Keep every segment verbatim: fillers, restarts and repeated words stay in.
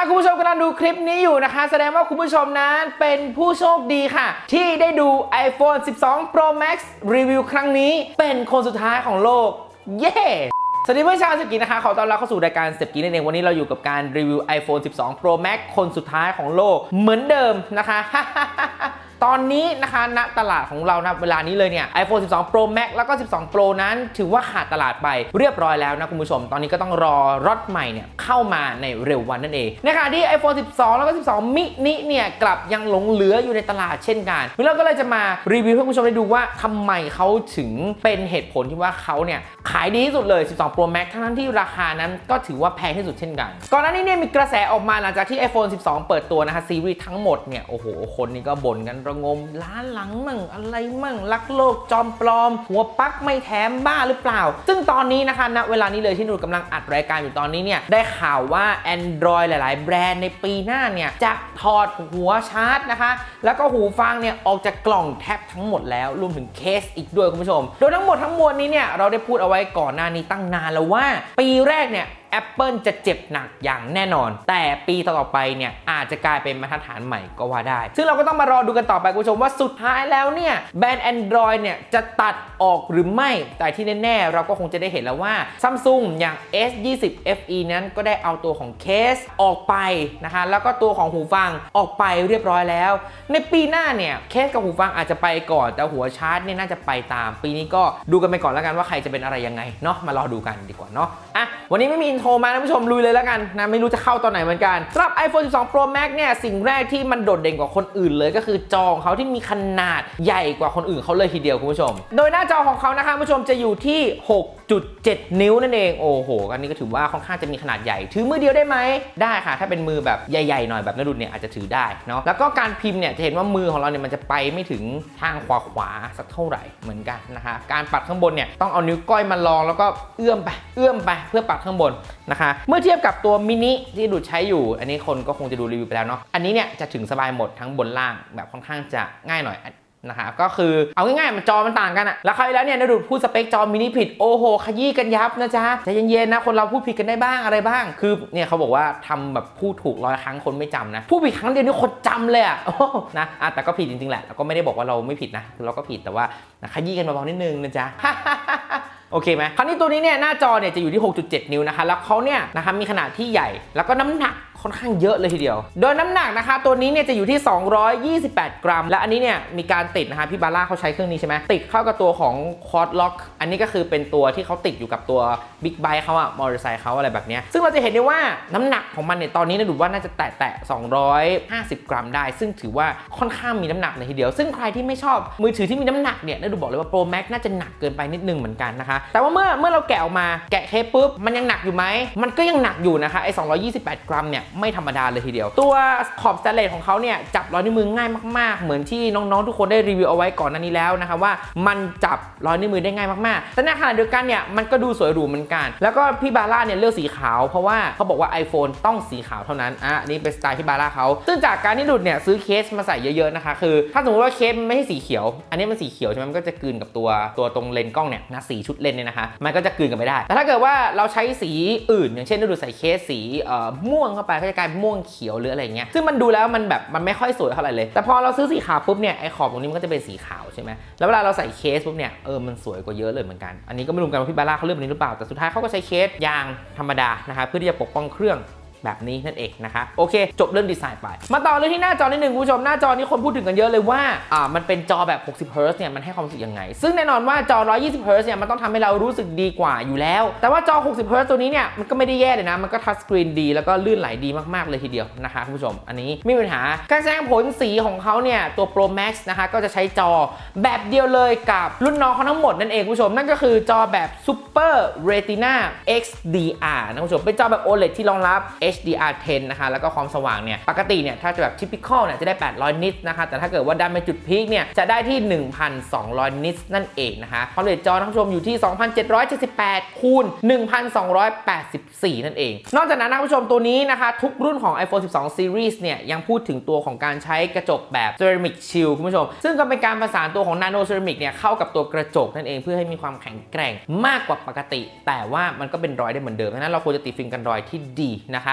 าคุณผู้ชมกำลังดูคลิปนี้อยู่นะคะแสดงว่าคุณผู้ชมนั้นเป็นผู้โชคดีค่ะที่ได้ดู ไอโฟน สิบสอง โปร แม็กซ์ รีวิวครั้งนี้เป็นคนสุดท้ายของโลกเย้สวัสดีเพื่อนชาวเซฟกีนะคะขอต้อนรับเข้าสู่รายการเซฟกีนั่นเองวันนี้เราอยู่กับการรีวิว ไอโฟน สิบสอง โปร แม็กซ์ คนสุดท้ายของโลกเหมือนเดิมนะคะ ตอนนี้นะคะณตลาดของเรานะเวลานี้เลยเนี่ย ไอโฟน สิบสอง โปร แม็กซ์ แล้วก็ สิบสอง โปร นั้นถือว่าขาดตลาดไปเรียบร้อยแล้วนะคุณผู้ชมตอนนี้ก็ต้องรอรถใหม่เนี่ยเข้ามาในเร็ววันนั่นเองในขณะที่ ไอโฟน สิบสอง แล้วก็ สิบสอง มินิเนี่ยกลับยังหลงเหลืออยู่ในตลาดเช่นกันเราก็เลยจะมารีวิวให้คุณผู้ชมได้ดูว่าทำไมเขาถึงเป็นเหตุผลที่ว่าเขาเนี่ยขายดีที่สุดเลย สิบสอง โปร แม็กซ์ ทั้งที่ราคานั้นก็ถือว่าแพงที่สุดเช่นกันก่อนหน้านี้เนี่ยมีกระแสออกมาหลังจากที่ ไอโฟน สิบสอง เปิดตัวนะคะซีรีส์ทั้งหมดเนี่ยโอ้โหคนนี้ก็บ่นกันระงมล้านหลังมั่งอะไรมั่งลักโลกจอมปลอมหัวปักไม่แถมบ้าหรือเปล่าซึ่งตอนนี้นะคะณเวลานี้เลยที่หนูกำลังอัดรายการอยู่ตอนนี้เนี่ยได้ข่าวว่า Android หลายๆแบรนด์ในปีหน้าเนี่ยจะถอดหัวชาร์จนะคะแล้วก็หูฟังเนี่ยออกจากกล่องแทบทั้งหมดแล้วรวมถึงเคสอีกด้วยคุณผู้ชมโดยทั้งหมดทั้งมวลนี้เนี่ยเราได้พูดเอาไว้ก่อนหน้านี้ตั้งนานแล้วว่าปีแรกเนี่ยApple จะเจ็บหนักอย่างแน่นอนแต่ปีต่อไปเนี่ยอาจจะกลายเป็นมาตรฐานใหม่ก็ว่าได้ซึ่งเราก็ต้องมารอดูกันต่อไปคุณผู้ชมว่าสุดท้ายแล้วเนี่ยแบรนด์ Android เนี่ยจะตัดออกหรือไม่แต่ที่แน่ๆเราก็คงจะได้เห็นแล้วว่า Samsung อย่าง เอส ยี่สิบ เอฟ อี นั้นก็ได้เอาตัวของเคสออกไปนะคะแล้วก็ตัวของหูฟังออกไปเรียบร้อยแล้วในปีหน้าเนี่ยเคสกับหูฟังอาจจะไปก่อนแต่หัวชาร์จเนี่ยน่าจะไปตามปีนี้ก็ดูกันไปก่อนแล้วกันว่าใครจะเป็นอะไรยังไงเนาะมารอดูกันดีกว่าเนาะอ่ะวันนี้ไม่มีโทรมาท่านผู้ชมลุยเลยแล้วกันนะไม่รู้จะเข้าตอนไหนเหมือนกันสำหรับ ไอโฟน สิบสอง โปร แม็กซ์ เนี่ยสิ่งแรกที่มันโดดเด่นกว่าคนอื่นเลยก็คือจอของเขาที่มีขนาดใหญ่กว่าคนอื่นเขาเลยทีเดียวคุณผู้ชมโดยหน้าจอของเขานะคะคุณผู้ชมจะอยู่ที่ หกจุดเจ็ด นิ้วนั่นเองโอ้โหอันนี้ก็ถือว่าค่อนข้างจะมีขนาดใหญ่ถือมือเดียวได้ไหมได้ค่ะถ้าเป็นมือแบบใหญ่ๆหน่อยแบบนดุลเนี่ยอาจจะถือได้เนาะแล้วก็การพิมพ์เนี่ยจะเห็นว่ามือของเราเนี่ยมันจะไปไม่ถึงทางขวาขวาสักเท่าไหร่เหมือนกันนะคะการปัดข้างบนเนี่ยต้องเอานิ้วก้อยมาลองแล้วก็เอื้อมไปเอื้อมไปเพื่อปัดข้างบนนะคะเมื่อเทียบกับตัวมินิที่ดูดใช้อยู่อันนี้คนก็คงจะดูรีวิวไปแล้วเนาะอันนี้เนี่ยจะถึงสบายหมดทั้งบนล่างแบบค่อนข้างจะง่ายหน่อยนะคะก็คือเอาง่ายๆมันจอมันต่างกันอะแล้วคราวที่แล้วเนี่ยนดูพูดสเปคจอมินิผิดโอ้โหขยี้กันยับนะจ๊ะใจเย็นๆนะคนเราพูดผิดกันได้บ้างอะไรบ้างคือเนี่ยเขาบอกว่าทำแบบพูดถูกร้อยครั้งคนไม่จำนะพูดผิดครั้งเดียวนี่คนจำเลยอะนะอ่ะแต่ก็ผิดจริงๆแหละเราก็ไม่ได้บอกว่าเราไม่ผิดนะเราก็ผิดแต่ว่าขยี้กันเบาๆนิดนึงนะจ๊ะโอเคไหมคราวนี้ตัวนี้เนี่ยหน้าจอเนี่ยจะอยู่ที่ หกจุดเจ็ด นิ้วนะคะแล้วเขาเนี่ยนะคะมีขนาดที่ใหญ่แล้วก็น้ำหนักค่อนข้างเยอะเลยทีเดียวโดยน้ำหนักนะคะตัวนี้เนี่ยจะอยู่ที่สองร้อยยี่สิบแปดกรัมและอันนี้เนี่ยมีการติดนะคะพี่บาร่าเขาใช้เครื่องนี้ใช่ไหมติดเข้ากับตัวของคอร์ดล็อกอันนี้ก็คือเป็นตัวที่เขาติดอยู่กับตัวบิ๊กไบค์เขาอะมอเตอร์ไซค์เขาอะไรแบบนี้ซึ่งเราจะเห็นได้ว่าน้ำหนักของมันเนี่ยตอนนี้นะดูว่าน่าจะแตะแตะสองร้อยห้าสิบกรัมได้ซึ่งถือว่าค่อนข้างมีน้ำหนักเลยทีเดียวซึ่งใครที่ไม่ชอบมือถือที่มีน้ำหนักเนี่ยนะดูบอกเลยว่า Pro Max น่าจะหนักเกินไปนิดนึงเหมือนกันนะคะแต่ว่าเมื่อเมื่อเราแกะออกมาแกะเคสปุ๊บมันยังหนักอยู่ไหมมันก็ยังหนักอยู่นะคะไอ้สองร้อยยี่สิบแปดกรัมเนี่ยไม่ธรรมดาเลยทีเดียวตัวขอบสแตนเลสของเขาเนี่ยจับรอยนิ้วมือง่ายมากๆเหมือนที่น้องๆทุกคนได้รีวิวเอาไว้ก่อนหน้านี้แล้วนะคะว่ามันจับรอยนิ้วมือได้ง่ายมากๆแต่ในขณะเดียวกันเนี่ยมันก็ดูสวยหรูเหมือนกันแล้วก็พี่บาร่าเนี่ยเลือกสีขาวเพราะว่าเขาบอกว่า iPhone ต้องสีขาวเท่านั้นอ่ะนี่เป็นสไตล์พี่บาร่าเขาซึ่งจากการที่หลุดเนี่ยซื้อเคสมาใส่เยอะๆนะคะคือถ้าสมมติว่าเคสไม่ใช่สีเขียวอันนี้มันสีเขียวใช่ไหมมันก็จะกลืนกับตัวตัวตรงเลนส์กล้องเนี่ยนะสีชุดเลนส์เนี่ยนะคะมันก็จะกลืนกันไม่ได้แต่ถ้าเกิดว่าเราใช้สีอื่นอย่างเช่นดูใส่เคสสีม่วงเข้าไปก็จะกลายเป็นม่วงเขียวหรืออะไรเงี้ยซึ่งมันดูแล้วมันแบบมันไม่ค่อยสวยเท่าไหร่เลยแต่พอเราซื้อสีขาวปุ๊บเนี่ยไอ้ขอบตรงนี้มันก็จะเป็นสีขาวใช่ไหมแล้วเวลาเราใส่เคสปุ๊บเนี่ยเออมันสวยกว่าเยอะเลยเหมือนกันอันนี้ก็ไม่รู้กันว่าพี่บาร่าเขาเลือกแบบนี้หรือเปล่าแต่สุดท้ายเขาก็ใช้เคสยางธรรมดานะคะเพื่อที่จะปกป้องเครื่องแบบนี้นั่นเองนะคะโอเคจบเรื่องดีไซน์ไปมาต่อเรื่องที่หน้าจอนิดนึงคุณผู้ชมหน้าจอนี้คนพูดถึงกันเยอะเลยว่าอ่ามันเป็นจอแบบหกสิบเฮิร์ตซ์เนี่ยมันให้ความรู้สึกยังไงซึ่งแน่นอนว่าจอหนึ่งร้อยยี่สิบเฮิร์ตซ์เนี่ยมันต้องทำให้เรารู้สึกดีกว่าอยู่แล้วแต่ว่าจอหกสิบเฮิร์ตซ์ตัวนี้เนี่ยมันก็ไม่ได้แย่เลยนะมันก็ทัชสกรีนดีแล้วก็ลื่นไหลดีมากๆเลยทีเดียวนะคะคุณผู้ชมอันนี้ไม่มีปัญหาการแสดงผลสีของเขาเนี่ยตัว Pro Max นะคะก็จะใช้จอแบบเดียวเลยกับรุ่นน้องเขาทั้งหมดนั่นเองคุณผู้ชมนั่นก็คือจอแบบ Super Retina เอ็กซ์ ดี อาร์ นะคุณผู้ชมเป็นจอแบบ โอ แอล อี ดี ที่รองรับ เอช ดี อาร์ สิบนะคะแล้วก็ความสว่างเนี่ยปกติเนี่ยถ้าจะแบบ typical เนี่ยจะได้แปดร้อยนิตนะคะแต่ถ้าเกิดว่าดันไปจุดพีคเนี่ยจะได้ที่ หนึ่งพันสองร้อยนิตนั่นเองนะคะความละเอียดจอท่านผู้ชมอยู่ที่ สองพันเจ็ดร้อยเจ็ดสิบแปด คูณ หนึ่งพันสองร้อยแปดสิบสี่ นั่นเองนอกจากนั้นนะคุณผู้ชมตัวนี้นะคะทุกรุ่นของ ไอโฟน สิบสอง Series เนี่ยยังพูดถึงตัวของการใช้กระจกแบบ Ceramic Shield คุณผู้ชมซึ่งก็เป็นการผสานตัวของ Nano Ceramic เนี่ยเข้ากับตัวกระจกนั่นเองเพื่อให้มีความแข็งแกร่งมากกว่าปกติแต่ว่ามันก็เป็นรอยได้เหมือนเดิมดังนั้นเราควรจะติดฟิล์มกันรอยที่ดีนะคะ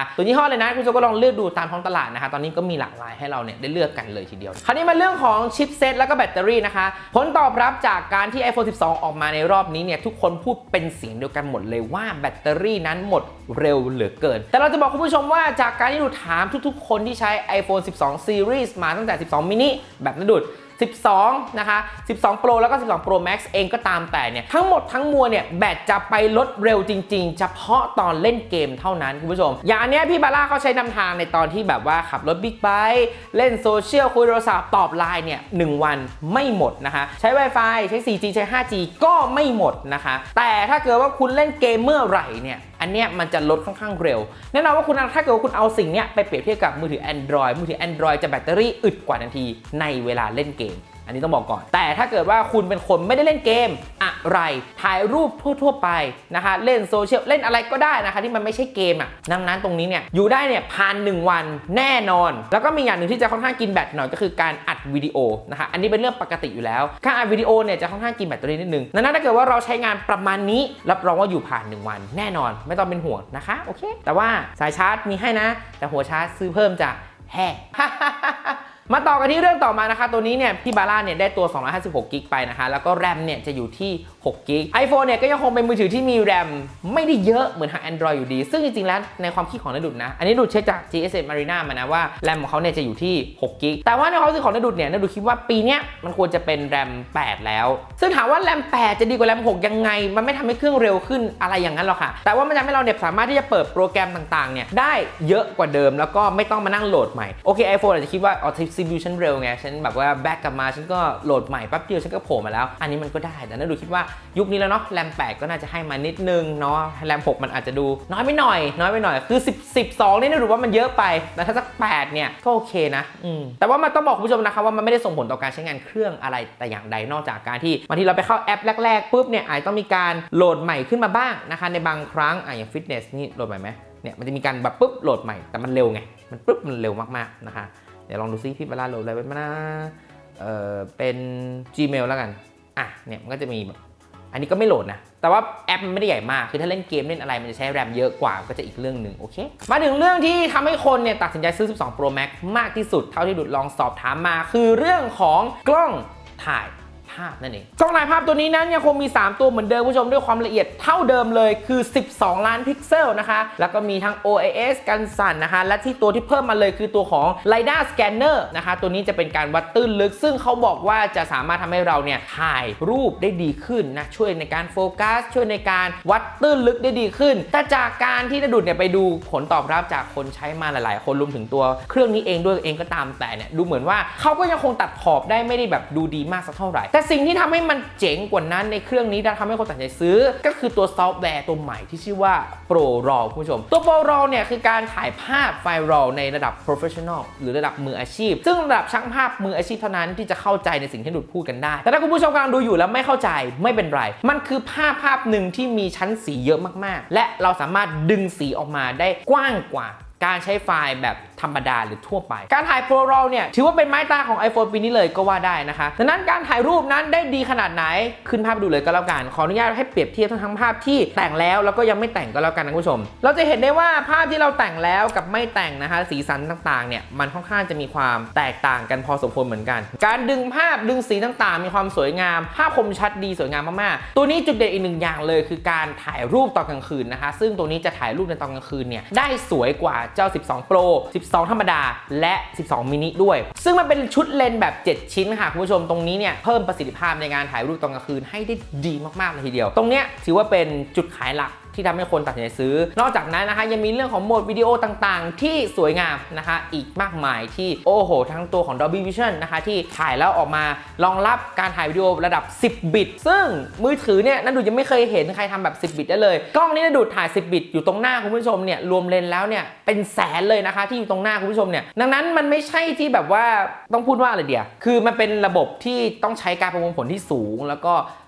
ตัวยี่ห้อเลยนะคุณผู้ชมก็ลองเลือกดูตามท้องตลาดนะคะตอนนี้ก็มีหลากหลายให้เราเนี่ยได้เลือกกันเลยทีเดียวคราวนี้มาเรื่องของชิปเซตแล้วก็แบตเตอรี่นะคะผลตอบรับจากการที่ ไอโฟนสิบสอง ออกมาในรอบนี้เนี่ยทุกคนพูดเป็นเสียงเดียวกันหมดเลยว่าแบตเตอรี่นั้นหมดเร็วเหลือเกินแต่เราจะบอกคุณผู้ชมว่าจากการที่ดูถามทุกๆคนที่ใช้ ไอโฟนสิบสอง Series มาตั้งแต่สิบสอง mini แบบนั้นดูดสิบสองนะคะสิบสอง Pro แล้วก็สิบสอง Pro Max เองก็ตามแต่เนี่ยทั้งหมดทั้งมวลเนี่ยแบตจะไปลดเร็วจริงๆเฉพาะตอนเล่นเกมเท่านั้นคุณผู้ชมอย่างอันเนี้ยพี่บาร่าเขาใช้นำทางในตอนที่แบบว่าขับรถบิ๊กไบค์เล่นโซเชียลคุยโทรศัพท์ตอบไลน์เนี่ยหนึ่งวันไม่หมดนะคะใช้ Wi-Fi ใช้ โฟร์จี ใช้ ไฟว์จี ก็ไม่หมดนะคะแต่ถ้าเกิดว่าคุณเล่นเกมเมื่อไหร่เนี่ยอันเนี้ยมันจะลดค่อนข้างเร็วแน่นอนว่าคุณถ้าเกิดว่าคุณเอาสิ่งเนี้ยไปเปรียบเทียบกับมือถือ Android มือถือ Android จะแบตเตอรี่อึดกว่าทันทีในเวลาเล่นเกมอันนี้ต้องบอกก่อนแต่ถ้าเกิดว่าคุณเป็นคนไม่ได้เล่นเกมอะไรถ่ายรูปทั่วๆไปนะคะเล่นโซเชียลเล่นอะไรก็ได้นะคะที่มันไม่ใช่เกมอ่ะดังนั้นตรงนี้เนี่ยอยู่ได้เนี่ยผ่านหนึ่งวันแน่นอนแล้วก็มีอย่างหนึ่งที่จะค่อนข้างกินแบตหน่อยก็คือการอัดวิดีโอนะคะอันนี้เป็นเรื่องปกติอยู่แล้วการอัดวิดีโอเนี่ยจะค่อนข้างกินแบตเตอรี่นิดนึงดังนั้นถ้าเกิดว่าเราใช้งานประมาณนี้รับรองว่าอยู่ผ่านหนึ่งวันแน่นอนไม่ต้องเป็นห่วงนะคะโอเคแต่ว่าสายชาร์จมีให้นะแต่หัวชาร์จซื้อเพิ่มจ้ะแฮ่มาต่อกันที่เรื่องต่อมานะคะตัวนี้เนี่ยพี่บาร่าเนี่ยได้ตัวสองร้อยห้าสิบหกกิกไปนะคะแล้วก็แรมเนี่ยจะอยู่ที่หกกิก iPhone เนี่ยก็ยังคงเป็นมือถือที่มีแรมไม่ได้เยอะเหมือนทาง Android อยู่ดีซึ่งจริงๆแล้วในความคิดของนดุดนะอันนี้ดุดเช็คจาก จี เอส เอ็ม Arena มานะว่าแรมของเขาเนี่ยจะอยู่ที่หกกิกแต่ว่าในความรู้สึกของนดุดเนี่ยนดุดคิดว่าปีนี้มันควรจะเป็นแรมแปดแล้วซึ่งถามว่าแรมแปดจะดีกว่าแรมหกยังไงมันไม่ทำให้เครื่องเร็วขึ้นอะไรอย่างนั้นหรอกค่ะแต่ว่ามันทำให้เราเนี่ยสามารถที่จะเปิดโปรแกรมต่างๆเนี่ยได้เยอะกว่าเดิมแล้วก็ไม่ต้องมานั่งโหลดใหม่โอเค iPhone อาจจะคิดว่าอ๋อ ซี พี ยู ฉันเร็วไงฉันแบบว่าแบ็กกลับมาฉันก็โหลดใหม่แป๊บเดียวฉันก็โผล่มาแล้วอันนี้มันก็ได้แต่นดุดคิดว่ายุคนี้แล้วเนาะแรมแปดก็น่าจะให้มานิดนึงเนาะแรมหกมันอาจจะดูน้อยไปหน่อยน้อยไปหน่อยคือสิบ สิบสองนี่นะรู้ว่ามันเยอะไปแต่ถ้าสักแปดเนี่ยก็โอเคนะอืมแต่ว่ามันต้องบอกคุณผู้ชมนะคะว่ามันไม่ได้ส่งผลต่อการใช้งานเครื่องอะไรแต่อย่างใดนอกจากการที่บางทีเราไปเข้าแอปแรกๆปุ๊บเนี่ยอาจต้องมีการโหลดใหม่ขึ้นมาบ้างนะคะในบางครั้งอ่ะอย่างฟิตเนสนี่โหลดใหม่ไหมเนี่ยมันจะมีการแบบปุ๊บโหลดใหม่แต่มันเร็วไงมันปุ๊บมันเร็วมากๆนะคะเดี๋ยวลองดูซิพี่เวลาโหลดอะไรไว้นะเออเป็น Gmail แล้วกันอ่ะเนี่ยมันก็จะมีแบบอันนี้ก็ไม่โหลดนะแต่ว่าแอปมันไม่ได้ใหญ่มากคือถ้าเล่นเกมเล่นอะไรมันจะใช้แรมเยอะกว่าก็จะอีกเรื่องหนึ่งโอเคมาถึงเรื่องที่ทำให้คนเนี่ยตัดสินใจซื้อสิบสอง Pro Max มากที่สุดเท่าที่ดุดลองสอบถามมาคือเรื่องของกล้องถ่ายภาพนั่นเองกล้องถ่ายภาพตัวนี้นั้นยังคงมีสามตัวเหมือนเดิมผู้ชมด้วยความละเอียดเท่าเดิมเลยคือสิบสองล้านพิกเซลนะคะแล้วก็มีทั้ง โอ เอ เอส กันสั่นนะคะและที่ตัวที่เพิ่มมาเลยคือตัวของ LiDAR Scanner นะคะตัวนี้จะเป็นการวัดตื้นลึกซึ่งเขาบอกว่าจะสามารถทำให้เราเนี่ยถ่ายรูปได้ดีขึ้นนะช่วยในการโฟกัสช่วยในการวัดตื้นลึกได้ดีขึ้นแต่จากการที่นดุดเนี่ยไปดูผลตอบรับจากคนใช้มาหลายๆคนรวมถึงตัวเครื่องนี้เองด้วยเองก็ตามแต่เนี่ยดูเหมือนว่าเขาก็ยังคงตัดขอบได้ไม่ได้แบบดูดีมากสักเท่าไหร่แต่สิ่งที่ทำให้มันเจ๋งกว่านั้นในเครื่องนี้ทำให้คนตัดสินใจซื้อก็คือตัวซอฟต์แวร์ตัวใหม่ที่ชื่อว่า Pro RAW คุณผู้ชมตัว Pro RAW เนี่ยคือการถ่ายภาพไฟล์ RAW ในระดับ Professional หรือระดับมืออาชีพซึ่งระดับช่างภาพมืออาชีพเท่านั้นที่จะเข้าใจในสิ่งที่ดุดพูดกันได้แต่ถ้าคุณผู้ชมกำลังดูอยู่แล้วไม่เข้าใจไม่เป็นไรมันคือภาพภาพหนึ่งที่มีชั้นสีเยอะมากๆและเราสามารถดึงสีออกมาได้กว้างกว่าการใช้ไฟล์แบบธรรมดาหรือทั่วไปการถ่าย Pro RAW เนี่ยถือว่าเป็นไม้ตาของ iPhone ปีนี้เลยก็ว่าได้นะคะดังนั้นการถ่ายรูปนั้นได้ดีขนาดไหนขึ้นภาพดูเลยก็แล้วกันขออนุญาตให้เปรียบเทียบทั้งภาพที่แต่งแล้วแล้วก็ยังไม่แต่งก็แล้วกันนะคุณผู้ชมเราจะเห็นได้ว่าภาพที่เราแต่งแล้วกับไม่แต่งนะคะสีสันต่างๆเนี่ยมันค่อนข้างจะมีความแตกต่างกันพอสมควรเหมือนกันการดึงภาพดึงสีต่างๆมีความสวยงามภาพคมชัดดีสวยงามมากๆตัวนี้จุดเด่นอีกหนึ่งอย่างเลยคือการถ่ายรูปตอนกลางคืนนะคะซึ่งตัวนี้จะถ่ายรูปในตอนกลางคืนเนี่ยได้สวยกว่าเจ้าสิบสอง Pro สิบสอง ธรรมดาและสิบสอง mini ด้วยซึ่งมันเป็นชุดเลนส์แบบเจ็ดชิ้นค่ะคุณผู้ชมตรงนี้เนี่ยเพิ่มประสิทธิภาพในการถ่ายรูปตอนกลางคืนให้ได้ดีมากๆเลยทีเดียวตรงเนี้ยถือว่าเป็นจุดขายหลักที่ทำให้คนตัดสินใจซื้อนอกจากนั้นนะคะยังมีเรื่องของโหมดวิดีโอต่างๆที่สวยงามนะคะอีกมากมายที่โอ้โหทั้งตัวของ Dolby Vision นะคะที่ถ่ายแล้วออกมารองรับการถ่ายวิดีโอระดับสิบบิตซึ่งมือถือเนี่ยนันดูยังไม่เคยเห็นใครทำแบบสิบบิตได้เลยกล้องนี้นันดูถ่ายสิบบิตอยู่ตรงหน้าคุณผู้ชมเนี่ยรวมเลนแล้วเนี่ยเป็นแสนเลยนะคะที่อยู่ตรงหน้าคุณผู้ชมเนี่ยดังนั้นมันไม่ใช่ที่แบบว่าต้องพูดว่าอะไรเดียวคือมันเป็นระบบที่ต้องใช้การประมวลผลที่สูงแล้วก็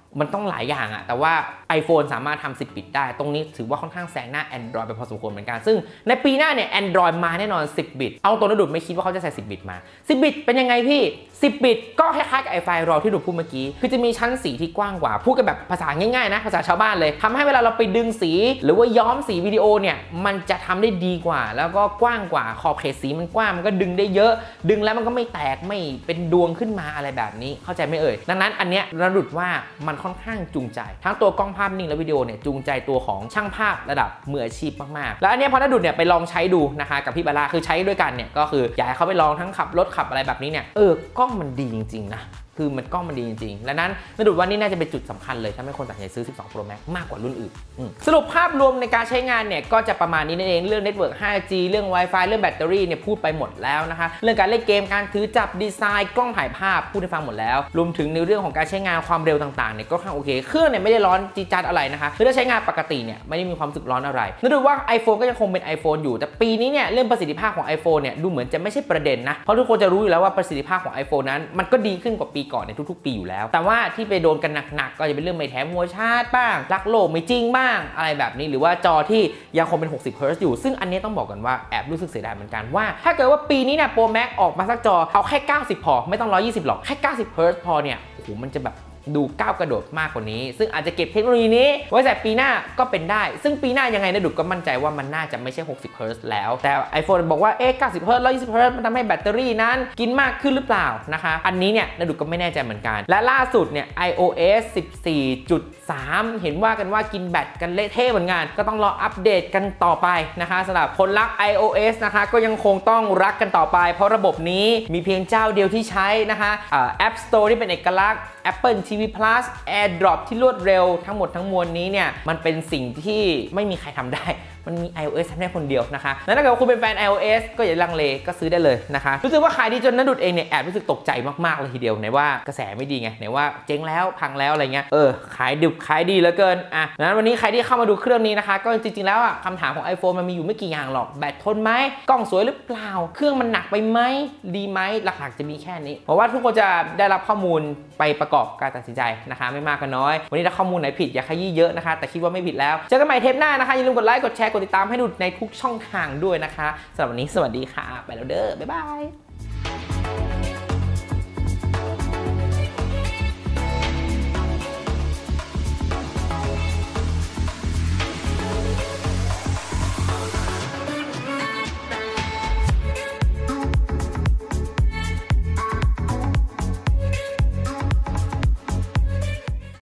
มันต้องหลายอย่างอะแต่ว่า iPhone สามารถทำสิบบิตได้ตรงนี้ถือว่าค่อนข้างแซงหน้า Android ไปพอสมควรเหมือนกันซึ่งในปีหน้าเนี่ย Android มาแน่นอนสิบบิตเอาตัวนัดุดไม่คิดว่าเขาจะใส่สิบบิตมาสิบบิตเป็นยังไงพี่สิบบิตก็คล้ายๆกับไอไฟรอที่ดูพูดเมื่อกี้คือจะมีชั้นสีที่กว้างกว่าพูดกันแบบภาษาง่ายๆนะภาษาชาวบ้านเลยทำให้เวลาเราไปดึงสีหรือว่าย้อมสีวิดีโอเนี่ยมันจะทำได้ดีกว่าแล้วก็กว้างกว่าขอบเขตสีมันกว้างมันก็ดึงได้เยอะดึงแล้วมันก็ไม่แตกไม่เป็นดวงขึ้นมาอะไรแบบนี้เข้าใจไม่เอ่ยดังนั้นอันเนี้ยระดุดว่ามันค่อนข้างจูงใจทั้งตัวกล้องภาพนิ่งและวิดีโอเนี่ยจูงใจตัวของช่างภาพระดับมืออาชีพมากๆแล้วอันเนี้ยพอระดุดเนี่ยไปลองใช้ดูนะคะกับพี่บาร่าคือใช้ด้วยกันเนี่ยก็คืออยากให้เขาไปลองทั้งขับรถขับอะไรแบบนี้เนี่ยเออกล้องมันดีจริงๆนะคือมันกล้องมันดีจริงๆและนั้นระดุดว่านี่น่าจะเป็นจุดสำคัญเลยทำให้คนตัดสินใจซื้อสิบสอง Pro Max มากกว่ารุ่นอื่นสรุปภาพรวมในการใช้งานเนี่ยก็จะประมาณนี้นั่นเองเรื่องเน็ตเวิร์ก ไฟว์จี เรื่อง Wi-Fi เรื่องแบตเตอรี่เนี่ยพูดไปหมดแล้วนะคะเรื่องการเล่นเกมการถือจับดีไซน์กล้องถ่ายภาพพูดให้ฟังหมดแล้วรวมถึงในเรื่องของการใช้งานความเร็วต่างๆเนี่ยก็ค่อนข้างโอเคเครื่องเนี่ยไม่ได้ร้อนจี๊ดจ๊าดอะไรนะคะคือถ้าใช้งานปกติเนี่ยไม่ได้มีความรู้สึกร้อนอะไรระดุดว่า iPhone ก็ยังคงเป็น iPhone อยู่แต่ปีนี้เนี่ยเรื่องประสิทธิภาพของ iPhone เนี่ยดูเหมือนจะไม่ใช่ประเด็นนะเพราะทุกคนจะรู้อยู่แล้วว่าประสิทธิภาพของ iPhone นั้นมันก็ดีขึ้นกว่าปีก่อนในทุกๆปีอยู่แล้วแต่ว่าที่ไปโดนกันหนักๆก็จะเป็นเรื่องไม่แถมหัวชาร์จบ้างรักโลกไม่จริงบ้างอะไรแบบนี้หรือว่าจอที่ยังคงเป็นหกสิบเฮิร์ตซ์อยู่ซึ่งอันนี้ต้องบอกกันว่าแอบรู้สึกเสียดายเหมือนกันว่าถ้าเกิดว่าปีนี้เนี่ย Pro Max ออกมาสักจอเอาแค่เก้าสิบพอไม่ต้องหนึ่งร้อยยี่สิบหรอกแค่เก้าสิบเฮิร์ตซ์พอเนี่ยโอ้โหมันจะแบบดูก้าวกระโดดมากกว่านี้ซึ่งอาจจะเก็บเทคโนโลยีนี้ไว้แต่ปีหน้าก็เป็นได้ซึ่งปีหน้ายังไงนะดุก็มั่นใจว่ามันน่าจะไม่ใช่หกสิบเฮิร์ตซ์แล้วแต่ iPhone บอกว่าเอ๊ะเก้าสิบเฮิร์ตซ์หนึ่งร้อยยี่สิบเฮิร์ตซ์มันทำให้แบตเตอรี่นั้นกินมากขึ้นหรือเปล่านะคะอันนี้เนี่ยนะดุก็ไม่แน่ใจเหมือนกันและล่าสุดเนี่ย iOS สิบสี่จุดสาม เห็นว่ากันว่ากินแบตกันเละเทะเหมือนกันก็ต้องรออัปเดตกันต่อไปนะคะสำหรับคนรัก iOS นะคะก็ยังคงต้องรักกันต่อไปเพราะระบบนี้มีเพียงเจ้าเดียวที่ใช้นะคะอ่า App Store ที่เป็นเอกลักษณ์ Apple ที วี Plus AirDrop ที่รวดเร็วทั้งหมดทั้งมวลนี้เนี่ยมันเป็นสิ่งที่ไม่มีใครทำได้มันมี iOS ทำได้คนเดียวนะคะแล้วถ้าเกิดว่าคุณเป็นแฟน iOS ก็อย่าลังเลก็ซื้อได้เลยนะคะรู้สึกว่าขายดีจนนัดุดเองเนี่ยแอบรู้สึกตกใจมากๆเลยทีเดียวไหนว่ากระแสไม่ดีไงไหนว่าเจ๊งแล้วพังแล้วอะไรเงี้ยเออขายดิบขายดีเหลือเกินอ่ะนั้นวันนี้ใครที่เข้ามาดูเครื่องนี้นะคะก็จริงๆแล้วอ่ะคำถามของ iPhone มันมีอยู่ไม่กี่อย่างหรอกแบตทนไหมกล้องสวยหรือเปล่าเครื่องมันหนักไปไหมดีไหมหลักๆจะมีแค่นี้เพราะว่าทุกคนจะได้รับข้อมูลไปประกอบการตัดสินใจนะคะไม่มากก็น้อยวันนี้ถ้าข้อมูลไหนผิดอย่าขยี้เยอะนะคะแต่คิดว่าไม่ผิดแล้วเจอกันใหม่เทปหน้านะคะอย่าลืมกดไลค์กดแชร์กดติดตามให้ดูในทุกช่องทางด้วยนะคะสำหรับวันนี้สวัสดีค่ะไปแล้วเด้อบ๊ายบาย